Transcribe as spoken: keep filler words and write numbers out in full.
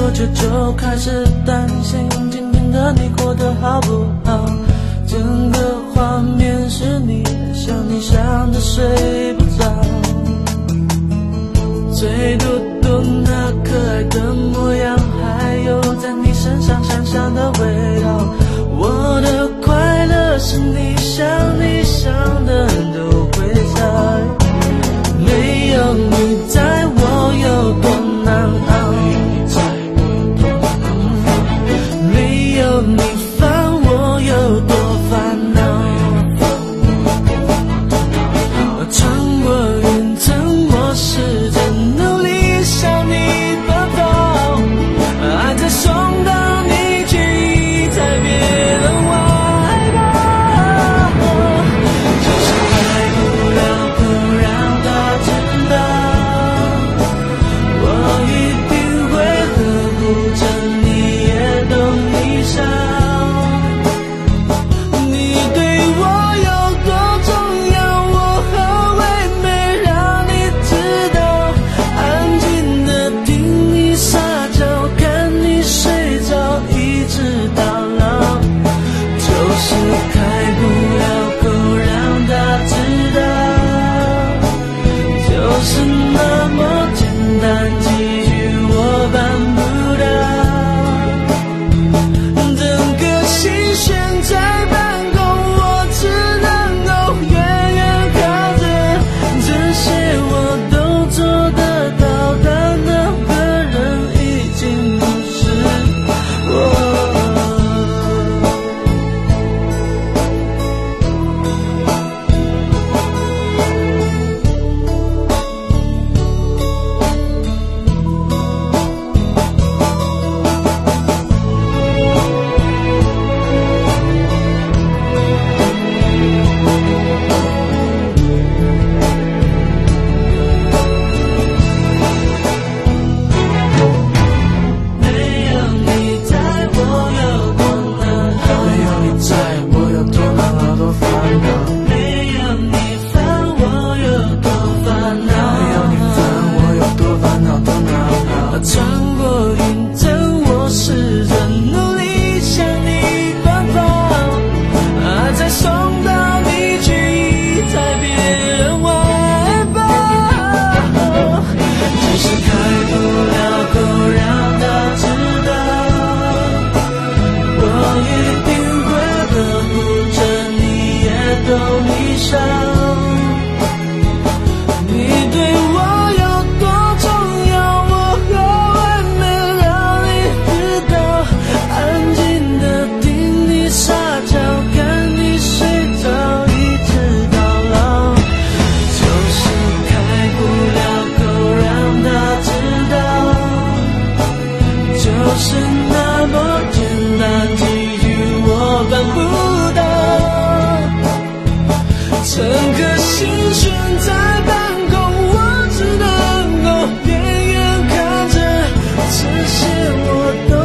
多久就开始担心今天的你过得好不好？整个画面是你，想你想得睡不着，最多多那可爱的模样，还有在你身上香香的味道。我的快乐是你想你想的都会在，没有你在我有多难熬，没有你烦我有多烦恼，穿过云层我试着努力向你奔跑，爱在送到你却已在别人怀抱，就是开不了口让他知道，我一定会呵护着你也懂你伤，你对我有多重要，我何为没让你知道，安静的听你撒娇，看你睡着一直到老，就是开不了口让他知道，就是那么简单，几句我办不到，整个心悬在半空，我只能够远远看着，这些我都做得到，但那个人已经不是我。没有你在我有多难熬，没有你在我有多难熬多烦恼，没有你烦我有多烦恼，没有你烦我有多烦恼多恼恼，穿过云层我试着努力向你奔跑，爱在送到你却已在别人怀抱，就是开不了口让他知道，我一定会呵护着你也懂你伤，你对我有多重要，我何为没让你知道，安静的听你撒娇，看你睡着一直到老，就是开不了口让他知道，就是那么简单，几句我办不到，整个心悬在半空，我只能够远远看着，这些我都